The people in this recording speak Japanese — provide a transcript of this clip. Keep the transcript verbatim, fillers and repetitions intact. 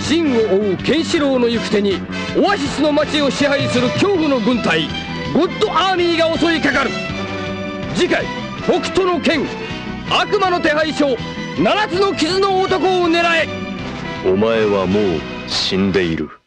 秦を追うケンシロウの行く手にオアシスの町を支配する恐怖の軍隊ゴッドアーミーが襲いかかる。次回北斗の拳悪魔の手配書七つの傷の男を狙え。 お前はもう死んでいる。